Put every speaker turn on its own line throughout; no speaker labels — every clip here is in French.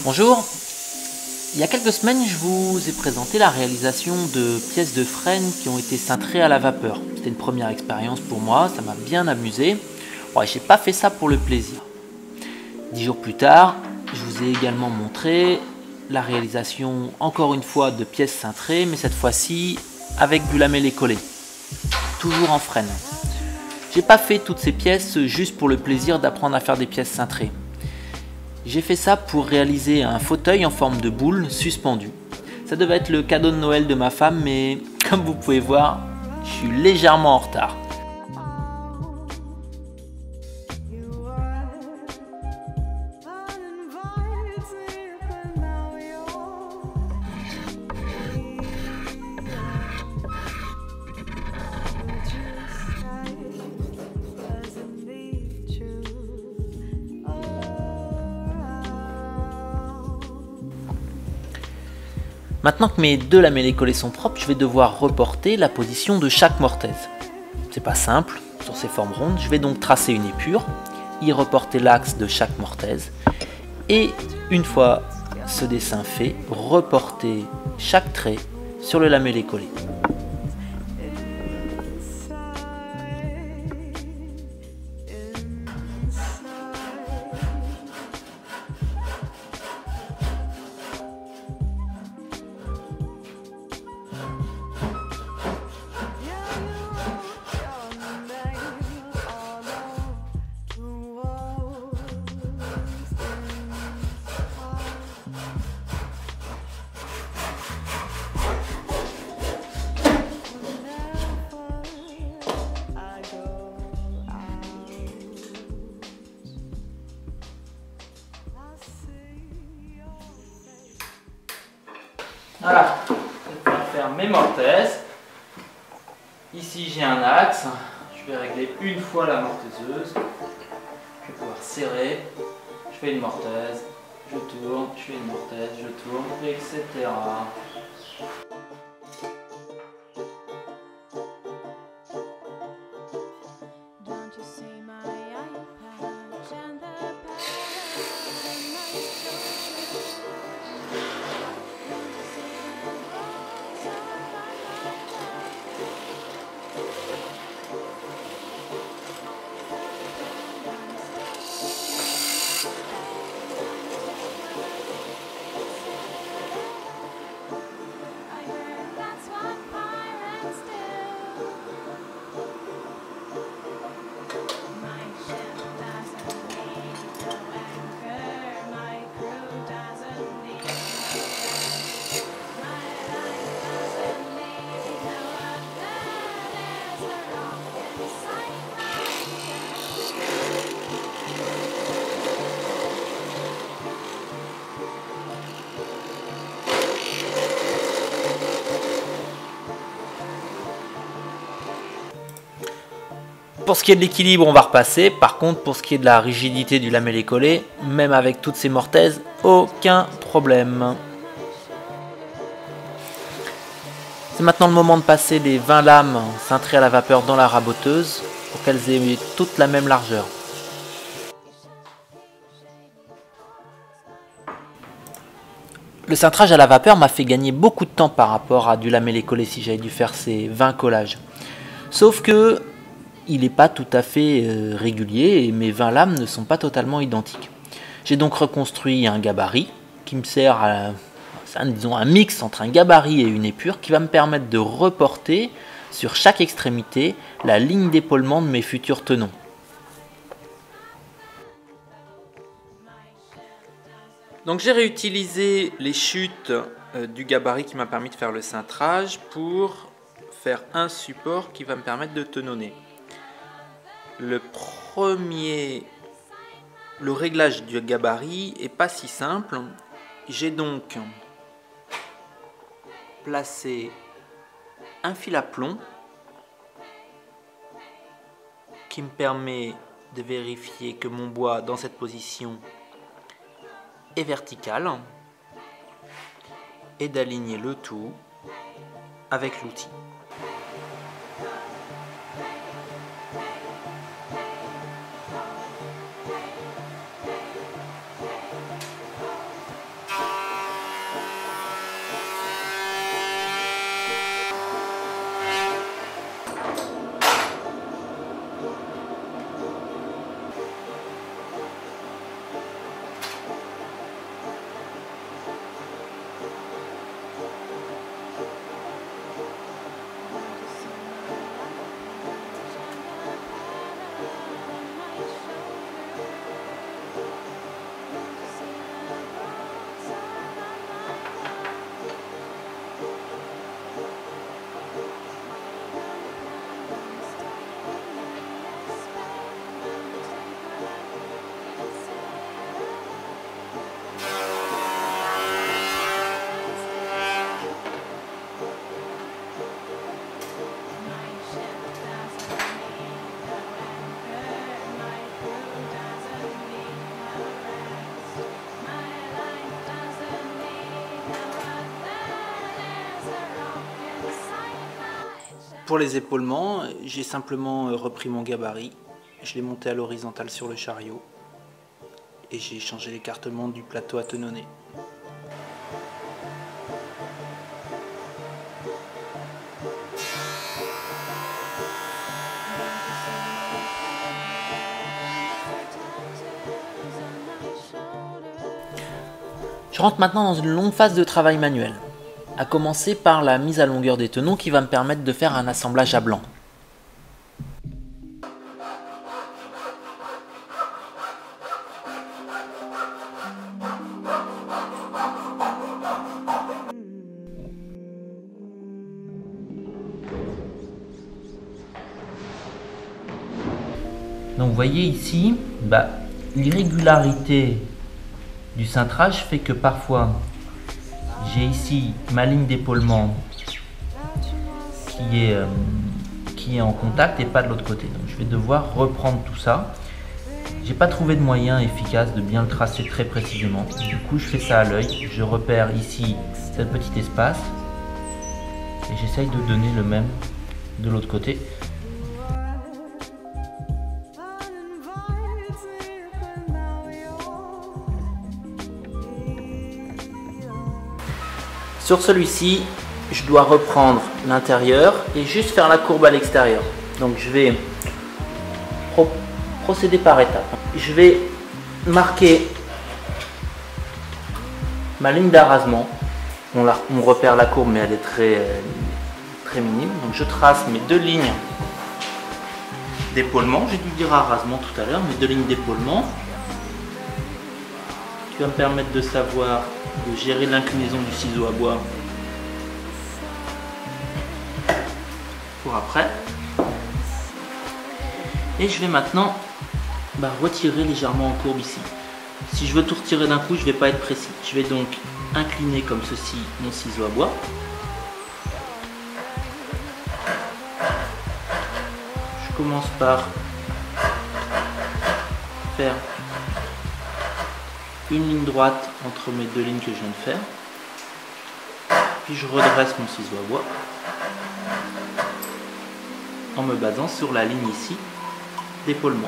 Bonjour, il y a quelques semaines je vous ai présenté la réalisation de pièces de frêne qui ont été cintrées à la vapeur. C'était une première expérience pour moi, ça m'a bien amusé. Bon, j'ai pas fait ça pour le plaisir. 10 jours plus tard, je vous ai également montré la réalisation encore une fois de pièces cintrées, mais cette fois-ci avec du lamellé collé, toujours en frêne. J'ai pas fait toutes ces pièces juste pour le plaisir d'apprendre à faire des pièces cintrées. J'ai fait ça pour réaliser un fauteuil en forme de boule suspendu. Ça devait être le cadeau de Noël de ma femme, mais comme vous pouvez voir, je suis légèrement en retard. Maintenant que mes deux lamellés collés sont propres, je vais devoir reporter la position de chaque mortaise. C'est pas simple, sur ces formes rondes, je vais donc tracer une épure, y reporter l'axe de chaque mortaise, et une fois ce dessin fait, reporter chaque trait sur le lamellé collé. Voilà, je vais pouvoir faire mes mortaises. Ici j'ai un axe, je vais régler une fois la mortaiseuse. Je vais pouvoir serrer, je fais une mortaise, je tourne, je fais une mortaise, je tourne, etc. Pour ce qui est de l'équilibre, on va repasser. Par contre, pour ce qui est de la rigidité du lamellé collé, même avec toutes ces mortaises, aucun problème. C'est maintenant le moment de passer les 20 lames cintrées à la vapeur dans la raboteuse pour qu'elles aient toutes la même largeur. Le cintrage à la vapeur m'a fait gagner beaucoup de temps par rapport à du lamellé collé si j'avais dû faire ces 20 collages. Sauf que il n'est pas tout à fait régulier et mes 20 lames ne sont pas totalement identiques. J'ai donc reconstruit un gabarit qui me sert à disons, un mix entre un gabarit et une épure qui va me permettre de reporter sur chaque extrémité la ligne d'épaulement de mes futurs tenons. Donc j'ai réutilisé les chutes du gabarit qui m'a permis de faire le cintrage pour faire un support qui va me permettre de tenonner. Le réglage du gabarit est pas si simple. J'ai donc placé un fil à plomb qui me permet de vérifier que mon bois dans cette position est vertical et d'aligner le tout avec l'outil. Pour les épaulements, j'ai simplement repris mon gabarit, je l'ai monté à l'horizontale sur le chariot et j'ai changé l'écartement du plateau à tenonner. Je rentre maintenant dans une longue phase de travail manuel, à commencer par la mise à longueur des tenons qui va me permettre de faire un assemblage à blanc. Donc vous voyez ici, l'irrégularité du cintrage fait que parfois j'ai ici ma ligne d'épaulement qui est en contact et pas de l'autre côté. Donc je vais devoir reprendre tout ça. J'ai pas trouvé de moyen efficace de bien le tracer très précisément. Du coup je fais ça à l'œil. Je repère ici ce petit espace et j'essaye de donner le même de l'autre côté. Sur celui-ci, je dois reprendre l'intérieur et juste faire la courbe à l'extérieur. Donc je vais procéder par étapes. Je vais marquer ma ligne d'arasement. On repère la courbe mais elle est très minime. Donc je trace mes deux lignes d'épaulement. J'ai dû dire arasement tout à l'heure, mes deux lignes d'épaulement qui va me permettre de savoir de gérer l'inclinaison du ciseau à bois pour après. Et je vais maintenant retirer légèrement en courbe ici. Si je veux tout retirer d'un coup, je ne vais pas être précis. Je vais donc incliner comme ceci mon ciseau à bois. Je commence par faire une ligne droite entre mes deux lignes que je viens de faire, puis je redresse mon ciseau à bois en me basant sur la ligne ici d'épaulement.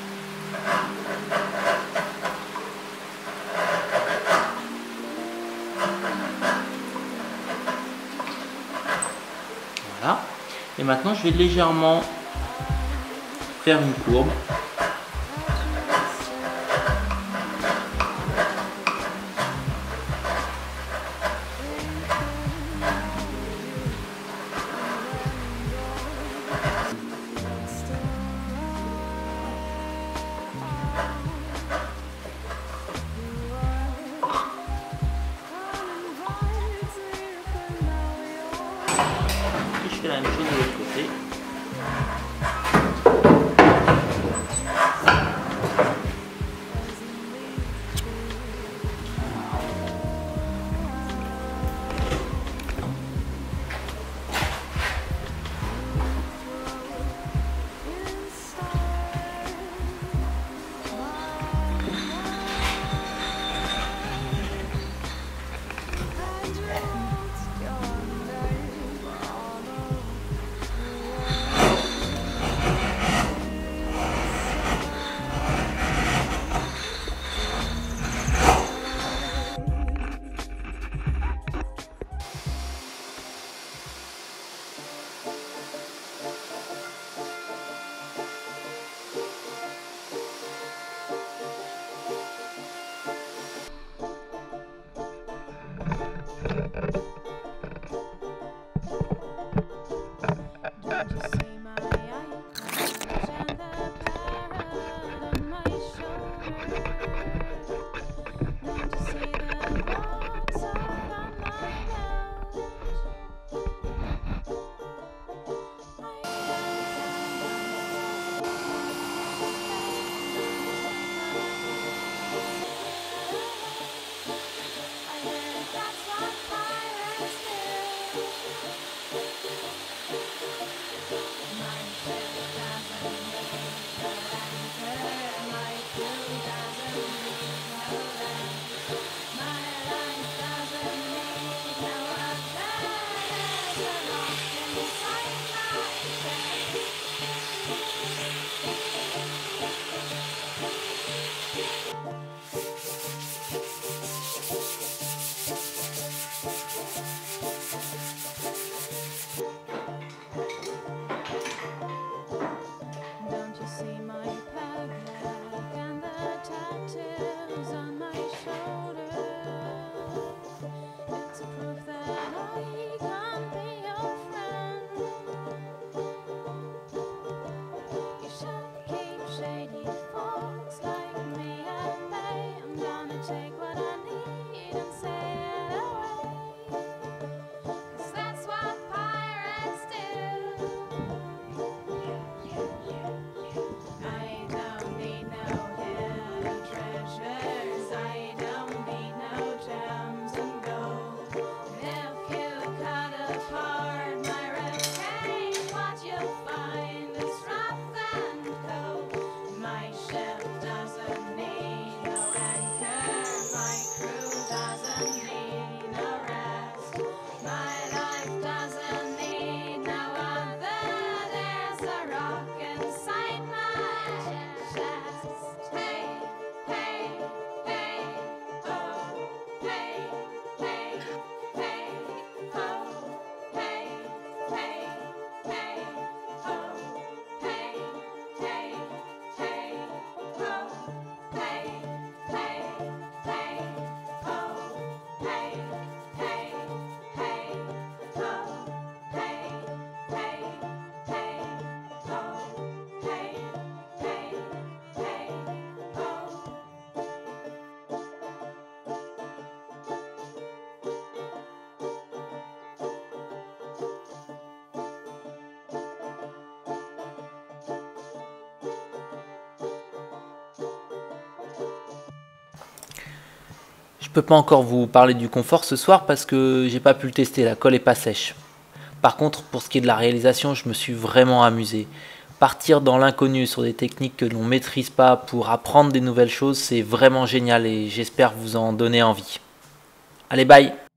Voilà, et maintenant je vais légèrement faire une courbe. Je fais la même chose de l'autre côté. Je peux pas encore vous parler du confort ce soir parce que j'ai pas pu le tester, la colle est pas sèche. Par contre, pour ce qui est de la réalisation, je me suis vraiment amusé. Partir dans l'inconnu sur des techniques que l'on maîtrise pas pour apprendre des nouvelles choses, c'est vraiment génial et j'espère vous en donner envie. Allez, bye!